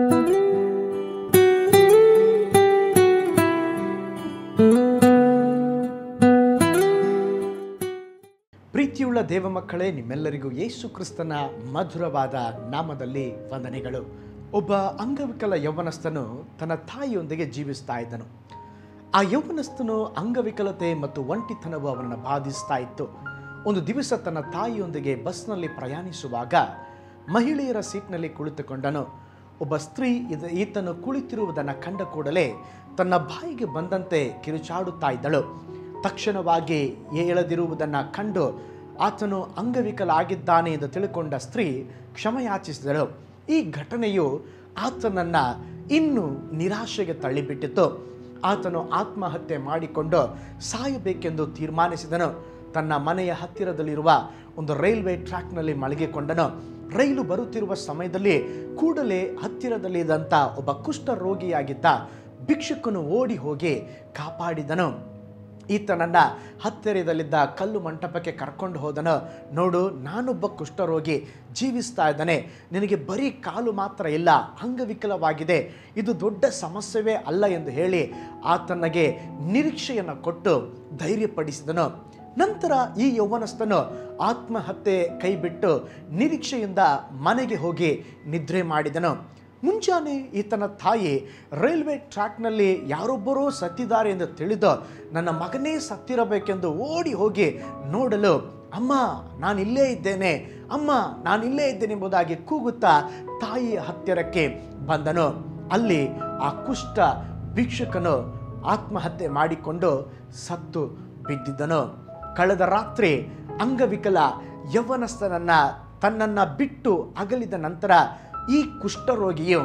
ಪ್ರೀತಿಯುಳ್ಳ ದೇವ ಮಕ್ಕಳೇ, ನಿಮ್ಮೆಲ್ಲರಿಗೂ ಯೇಸು ಕ್ರಿಸ್ತನ ಮಧುರವಾದ ನಾಮದಲ್ಲಿ ವಂದನೆಗಳು. ಒಬ್ಬ ಅಂಗವಿಕಲ ಯೌವನಸ್ಥನು ತನ್ನ ತಾಯಿಯೊಂದಿಗೆ ಜೀವಿಸ್ತಾ ಇದ್ದನು. ಆ ಯೌವನಸ್ಥನು ಅಂಗವಿಕಲತೆ ಮತ್ತು ಒಂಟಿತನವು ಅವನನ್ನು ಬಾಧಿಸ್ತಾ ಇತ್ತು. ಒಂದು ದಿವಸ ತನ್ನ ತಾಯಿಯೊಂದಿಗೆ ಬಸ್ನಲ್ಲಿ ಪ್ರಯಾಣಿಸುವಾಗ ಮಹಿಳೆಯರ ಸೀಟ್ನಲ್ಲಿ ಕುಳಿತುಕೊಂಡನು. ಒಬ್ಬ ಸ್ತ್ರೀ ಈತನು ಕುಳಿತಿರುವುದನ್ನು ಕಂಡ ಕೂಡಲೇ ತನ್ನ ಬಾಯಿಗೆ ಬಂದಂತೆ ಕಿರುಚಾಡುತ್ತಾ ಇದ್ದಳು. ತಕ್ಷಣವಾಗಿ ಏಳದಿರುವುದನ್ನು ಕಂಡು ಆತನು ಅಂಗವಿಕಲ ಆಗಿದ್ದಾನೆ ಎಂದು ತಿಳ್ಕೊಂಡ ಸ್ತ್ರೀ ಕ್ಷಮೆಯಾಚಿಸಿದಳು. ಈ ಘಟನೆಯು ಆತನನ್ನು ಇನ್ನೂ ನಿರಾಶೆಗೆ ತಳ್ಳಿಬಿಟ್ಟಿತು. ಆತನು ಆತ್ಮಹತ್ಯೆ ಮಾಡಿಕೊಂಡು ಸಾಯಬೇಕೆಂದು ತೀರ್ಮಾನಿಸಿದನು. ತನ್ನ ಮನೆಯ ಹತ್ತಿರದಲ್ಲಿರುವ ಒಂದು ರೈಲ್ವೆ ಟ್ರ್ಯಾಕ್ನಲ್ಲಿ ಮಲಗಿಕೊಂಡನು. ರೈಲು ಬರುತ್ತಿರುವ ಸಮಯದಲ್ಲಿ ಕೂಡಲೇ ಹತ್ತಿರದಲ್ಲಿದ್ದಂಥ ಒಬ್ಬ ಕುಷ್ಠ ರೋಗಿಯಾಗಿದ್ದ ಭಿಕ್ಷುಕನು ಓಡಿ ಹೋಗಿ ಕಾಪಾಡಿದನು. ಈತನನ್ನು ಹತ್ತಿರದಲ್ಲಿದ್ದ ಕಲ್ಲು ಮಂಟಪಕ್ಕೆ ಕರ್ಕೊಂಡು ಹೋದನು. ನೋಡು, ನಾನೊಬ್ಬ ಕುಷ್ಠರೋಗಿ, ಜೀವಿಸ್ತಾ ಇದ್ದಾನೆ. ನಿನಗೆ ಬರೀ ಕಾಲು ಮಾತ್ರ ಇಲ್ಲ, ಅಂಗವಿಕಲವಾಗಿದೆ, ಇದು ದೊಡ್ಡ ಸಮಸ್ಯೆವೇ ಅಲ್ಲ ಎಂದು ಹೇಳಿ ಆತನಿಗೆ ನಿರೀಕ್ಷೆಯನ್ನು ಕೊಟ್ಟು ಧೈರ್ಯಪಡಿಸಿದನು. ನಂತರ ಈ ಯೌವನಸ್ಥನು ಆತ್ಮಹತ್ಯೆ ಕೈಬಿಟ್ಟು ನಿರೀಕ್ಷೆಯಿಂದ ಮನೆಗೆ ಹೋಗಿ ನಿದ್ರೆ ಮಾಡಿದನು. ಮುಂಜಾನೆ ಈತನ ತಾಯಿ ರೈಲ್ವೆ ಟ್ರ್ಯಾಕ್ನಲ್ಲಿ ಯಾರೊಬ್ಬರೂ ಸತ್ತಿದ್ದಾರೆ ಎಂದು ತಿಳಿದು ನನ್ನ ಮಗನೇ ಸತ್ತಿರಬೇಕೆಂದು ಓಡಿ ಹೋಗಿ ನೋಡಲು, ಅಮ್ಮ ನಾನಿಲ್ಲೇ ಇದ್ದೇನೆ, ಅಮ್ಮ ನಾನಿಲ್ಲೇ ಇದ್ದೇನೆ ಎಂಬುದಾಗಿ ಕೂಗುತ್ತಾ ತಾಯಿಯ ಹತ್ತಿರಕ್ಕೆ ಬಂದನು. ಅಲ್ಲಿ ಆ ಕುಷ್ಠ ಭಿಕ್ಷುಕನು ಆತ್ಮಹತ್ಯೆ ಮಾಡಿಕೊಂಡು ಸತ್ತು ಬಿದ್ದಿದ್ದನು. ಕಳೆದ ರಾತ್ರಿ ಅಂಗವಿಕಲ ಯೌವನಸ್ಥನನ್ನು ತನ್ನನ್ನು ಬಿಟ್ಟು ಅಗಲಿದ ನಂತರ ಈ ಕುಷ್ಠರೋಗಿಯು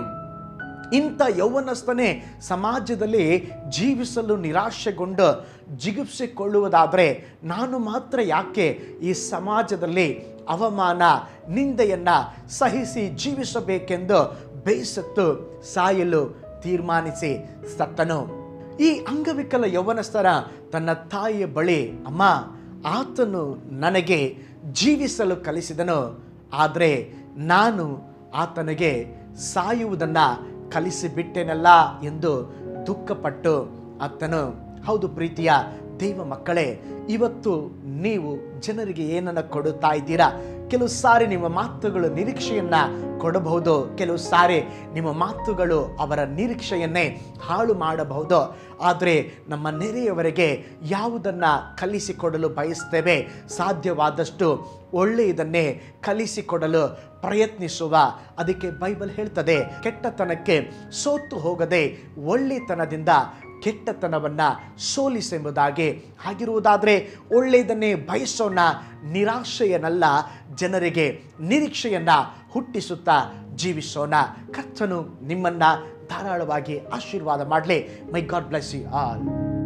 ಇಂಥ ಯೌವನಸ್ಥನೇ ಸಮಾಜದಲ್ಲಿ ಜೀವಿಸಲು ನಿರಾಶೆಗೊಂಡು ಜಿಗುಪ್ಸಿಕೊಳ್ಳುವುದಾದರೆ ನಾನು ಮಾತ್ರ ಯಾಕೆ ಈ ಸಮಾಜದಲ್ಲಿ ಅವಮಾನ ನಿಂದೆಯನ್ನು ಸಹಿಸಿ ಜೀವಿಸಬೇಕೆಂದು ಬೇಸತ್ತು ಸಾಯಲು ತೀರ್ಮಾನಿಸಿ ಸತ್ತನು. ಈ ಅಂಗವಿಕಲ ಯೌವನಸ್ಥರ ತನ್ನ ತಾಯಿಯ ಬಳಿ, ಅಮ್ಮ ಆತನು ನನಗೆ ಜೀವಿಸಲು ಕಲಿಸಿದನು, ಆದರೆ ನಾನು ಆತನಿಗೆ ಸಾಯುವುದನ್ನು ಕಲಿಸಿಬಿಟ್ಟೆನಲ್ಲ ಎಂದು ದುಃಖಪಟ್ಟು ಅತ್ತನು. ಹೌದು ಪ್ರೀತಿಯ ದೈವ ಮಕ್ಕಳೇ, ಇವತ್ತು ನೀವು ಜನರಿಗೆ ಏನನ್ನು ಕೊಡುತ್ತಾ ಇದ್ದೀರಾ? ಕೆಲವು ಸಾರಿ ನಿಮ್ಮ ಮಾತುಗಳು ನಿರೀಕ್ಷೆಯನ್ನು ಕೊಡಬಹುದು, ಕೆಲವು ಸಾರಿ ನಿಮ್ಮ ಮಾತುಗಳು ಅವರ ನಿರೀಕ್ಷೆಯನ್ನೇ ಹಾಳು ಮಾಡಬಹುದು. ಆದರೆ ನಮ್ಮ ನೆರೆಯವರಿಗೆ ಯಾವುದನ್ನು ಕಲಿಸಿಕೊಡಲು ಬಯಸ್ತೇವೆ, ಸಾಧ್ಯವಾದಷ್ಟು ಒಳ್ಳೆಯದನ್ನೇ ಕಲಿಸಿಕೊಡಲು ಪ್ರಯತ್ನಿಸುವ. ಅದಕ್ಕೆ ಬೈಬಲ್ ಹೇಳ್ತದೆ, ಕೆಟ್ಟತನಕ್ಕೆ ಸೋತು ಹೋಗದೆ ಒಳ್ಳೆತನದಿಂದ ಕೆಟ್ಟತನವನ್ನು ಸೋಲಿಸೆಂಬುದಾಗಿ. ಹಾಗಿರುವುದಾದರೆ ಒಳ್ಳೆಯದನ್ನೇ ಬಯಸೋಣ, ನಿರಾಶೆಯನ್ನಲ್ಲ, ಜನರಿಗೆ ನಿರೀಕ್ಷೆಯನ್ನು ಹುಟ್ಟಿಸುತ್ತಾ ಜೀವಿಸೋಣ. ಕರ್ತನು ನಿಮ್ಮನ್ನು ಧಾರಾಳವಾಗಿ ಆಶೀರ್ವಾದ ಮಾಡಲಿ. My God bless you all.